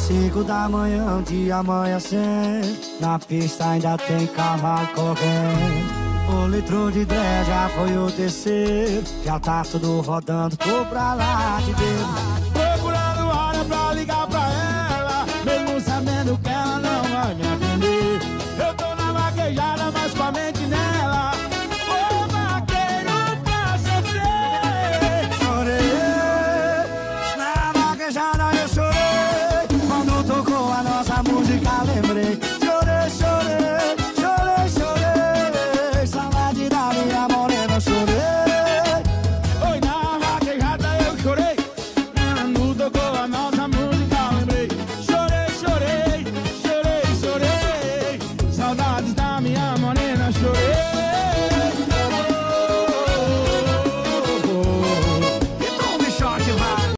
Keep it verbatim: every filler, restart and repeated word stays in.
Cinco da manhã, o dia amanhecendo, na pista ainda tem cavalo correndo. O litro de dez já foi o terceiro, já tá tudo rodando, tô pra lá de dedo.